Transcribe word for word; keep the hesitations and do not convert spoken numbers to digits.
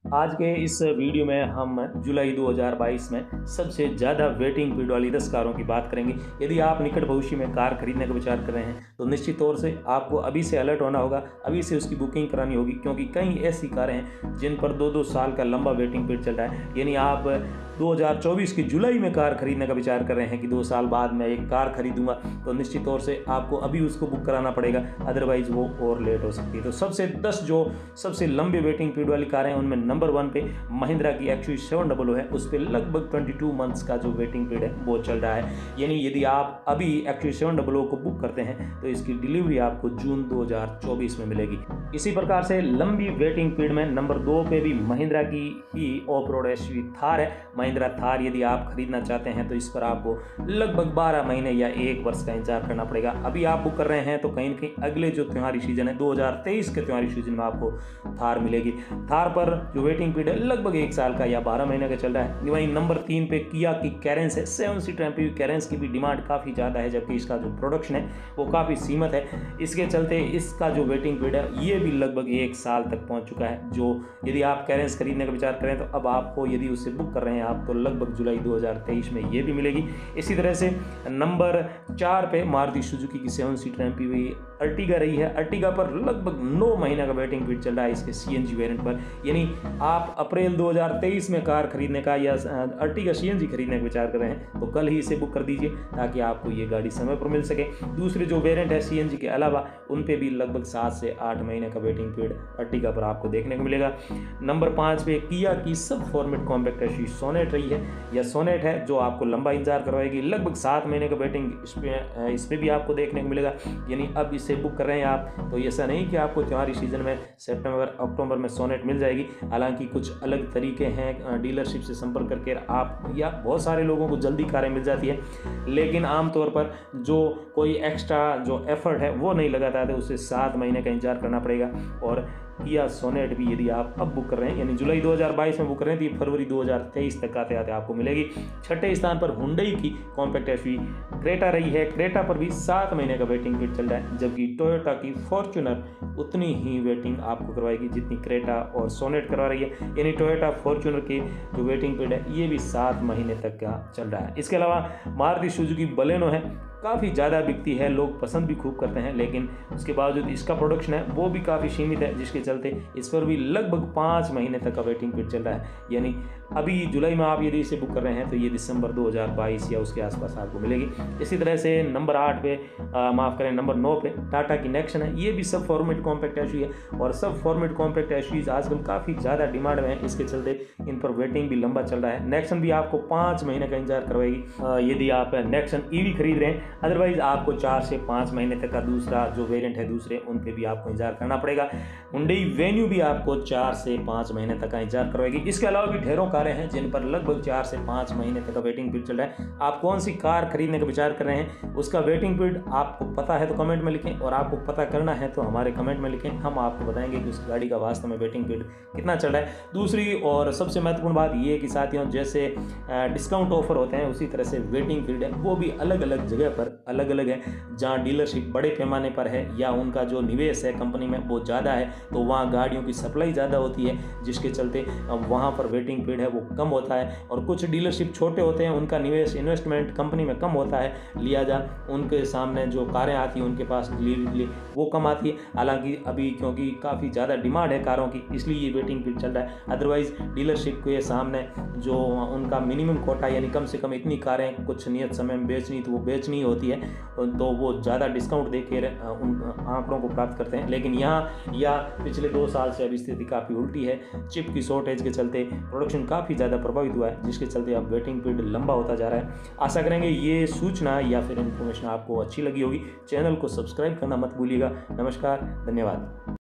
आज के इस वीडियो में हम जुलाई दो हज़ार बाईस में सबसे ज़्यादा वेटिंग पीरियड वाली दस कारों की बात करेंगे। यदि आप निकट भविष्य में कार खरीदने का विचार कर रहे हैं तो निश्चित तौर से आपको अभी से अलर्ट होना होगा, अभी से उसकी बुकिंग करानी होगी, क्योंकि कई ऐसी कारें हैं जिन पर दो दो साल का लंबा वेटिंग पीरियड चल रहा है। यानी आप दो हज़ार चौबीस की जुलाई में कार खरीदने का विचार कर रहे हैं कि दो साल बाद मैं एक कार खरीदूंगा, तो निश्चित तौर से आपको अभी उसको बुक कराना पड़ेगा, अदरवाइज वो और लेट हो सकती है। तो सबसे दस जो सबसे लंबे वेटिंग पीरियड वाली कारें हैं उनमें नंबर वन पे महिंद्रा की X U V seven hundred है। उस पर लगभग बाईस मंथ्स का जो वेटिंग पीरियड है वो चल रहा है। यानी यदि आप अभी X U V seven hundred को बुक करते हैं तो इसकी डिलीवरी आपको जून दो हज़ार चौबीस में मिलेगी। इसी प्रकार से लंबी वेटिंग पीरियड में नंबर दो पे भी महिंद्रा की ही off road S U V Thar है। महिंद्रा थार यदि आप खरीदना चाहते हैं तो इस पर आपको लगभग बारह महीने या एक वर्ष का इंतजार करना पड़ेगा। अभी आप बुक कर रहे हैं तो कहीं ना कहीं अगले जो त्योहारी सीजन है दो हज़ार तेईस के त्योहारी सीजन में आपको थार मिलेगी। थार पर जो वेटिंग पीरियड है लगभग एक साल का या बारह महीने का चल रहा है। वहीं नंबर तीन पे किया की कैरेंस है। Seven seater M P V Carens की भी डिमांड काफ़ी ज़्यादा है, जबकि इसका जो प्रोडक्शन है वो काफ़ी सीमित है। इसके चलते इसका जो वेटिंग पीरियड है ये भी लगभग एक साल तक पहुंच चुका है। जो यदि आप कैरेंस खरीदने का विचार करें तो अब आपको यदि उससे बुक कर रहे हैं आप तो लगभग जुलाई दो हज़ार तेईस में ये भी मिलेगी। इसी तरह से नंबर चार पे मारुति सुजुकी की seven seater M P V Ertiga रही है। अर्टिगा पर लगभग नौ महीने का वेटिंग पीरियड चल रहा है इसके सी एन जी वेरिएंट पर। यानी आप अप्रैल दो हज़ार तेईस में कार खरीदने का या अर्टिगा सी एन जी खरीदने का विचार कर रहे हैं तो कल ही इसे बुक कर दीजिए ताकि आपको ये गाड़ी समय पर मिल सके। दूसरे जो वेरिएंट है सी एन जी के अलावा उन पे भी लगभग सात से आठ महीने का वेटिंग पीरियड अर्टिगा पर आपको देखने को मिलेगा। नंबर पाँच पे किया की सब format compact S U V Sonet रही है या सोनेट है, जो आपको लंबा इंतजार करवाएगी। लगभग सात महीने का वेटिंग इसमें इसमें भी आपको देखने को मिलेगा। यानी अब इसे बुक कर रहे हैं आप तो ऐसा नहीं कि आपको त्योहारी सीजन में सितंबर अक्टूबर में सोनेट मिल जाएगी। हालांकि कुछ अलग तरीके हैं, डीलरशिप से संपर्क करके आप या बहुत सारे लोगों को जल्दी कारें मिल जाती है, लेकिन आमतौर पर जो कोई एक्स्ट्रा जो एफर्ट है वो नहीं लगाता है, उसे सात महीने का इंतजार करना पड़ेगा। और किया सोनेट भी यदि आप अब बुक कर रहे हैं यानी जुलाई दो हज़ार बाईस में बुक कर रहे हैं तो ये फरवरी दो हज़ार तेईस तक आते आते आपको मिलेगी। छठे स्थान पर हुंडई की compact S U V Creta रही है। क्रेटा पर भी सात महीने का वेटिंग पीरियड चल रहा है, जबकि टोयोटा की फॉर्च्यूनर उतनी ही वेटिंग आपको करवाएगी जितनी क्रेटा और सोनेट करवा रही है। यानी टोयोटा फॉर्च्यूनर की जो वेटिंग पीरियड है ये भी सात महीने तक का चल रहा है। इसके अलावा मारुति सुजुकी बलेनो है, काफ़ी ज़्यादा बिकती है, लोग पसंद भी खूब करते हैं, लेकिन उसके बावजूद इसका प्रोडक्शन है वो भी काफ़ी सीमित है, जिसके चलते इस पर भी लगभग पाँच महीने तक का वेटिंग पीरियड चल रहा है। यानी अभी जुलाई में आप यदि इसे बुक कर रहे हैं तो ये दिसंबर दो हज़ार बाईस या उसके आसपास आपको मिलेगी। इसी तरह से नंबर आठ पे माफ़ करें नंबर नौ पे टाटा की नेक्सन है। ये भी sub format compact S U V है और सब फॉर्मेट कॉम्पैक्ट एस यू वीज आजकल काफ़ी ज़्यादा डिमांड में है, इसके चलते इन पर वेटिंग भी लंबा चल रहा है। नेक्सन भी आपको पाँच महीने का इंतजार करवाएगी यदि आप नेक्सन ई वी खरीद रहे हैं, अदरवाइज आपको चार से पाँच महीने तक का दूसरा जो वेरिएंट है दूसरे उन पे भी आपको इंतजार करना पड़ेगा। हुंडई वेन्यू भी आपको चार से पाँच महीने तक का इंतजार करवाएगी। इसके अलावा भी ढेरों कारें हैं जिन पर लगभग चार से पाँच महीने तक का वेटिंग पीरियड चल रहा है। आप कौन सी कार खरीदने का विचार कर रहे हैं उसका वेटिंग पीरियड आपको पता है तो कमेंट में लिखें, और आपको पता करना है तो हमारे कमेंट में लिखें, हम आपको बताएंगे कि उस गाड़ी का वास्तव में वेटिंग पीरियड कितना चल रहा है। दूसरी और सबसे महत्वपूर्ण बात यह है कि साथियों जैसे डिस्काउंट ऑफर होते हैं उसी तरह से वेटिंग पीरियड है वो भी अलग अलग जगह पर अलग अलग है। जहाँ डीलरशिप बड़े पैमाने पर है या उनका जो निवेश है कंपनी में वो ज़्यादा है तो वहाँ गाड़ियों की सप्लाई ज़्यादा होती है, जिसके चलते वहाँ पर वेटिंग पीरियड है वो कम होता है। और कुछ डीलरशिप छोटे होते हैं, उनका निवेश इन्वेस्टमेंट कंपनी में कम होता है, लिहाजा उनके सामने जो कारें आती हैं उनके पास डिलीवरी वो कम आती है। हालांकि अभी क्योंकि काफ़ी ज़्यादा डिमांड है कारों की इसलिए ये वेटिंग पीरियड चल रहा है, अदरवाइज डीलरशिप के सामने जो उनका मिनिमम कोटा यानी कम से कम इतनी कारें कुछ नियत समय में बेचनी तो वो बेचनी होती है तो वो ज़्यादा डिस्काउंट देकर उन आंकड़ों को प्राप्त करते हैं। लेकिन यहाँ या पिछले दो साल से अब स्थिति काफ़ी उल्टी है। चिप की शॉर्टेज के चलते प्रोडक्शन काफ़ी ज़्यादा प्रभावित हुआ है, जिसके चलते अब वेटिंग पीरियड लंबा होता जा रहा है। आशा करेंगे ये सूचना या फिर इन्फॉर्मेशन आपको अच्छी लगी होगी। चैनल को सब्सक्राइब करना मत भूलिएगा। नमस्कार, धन्यवाद।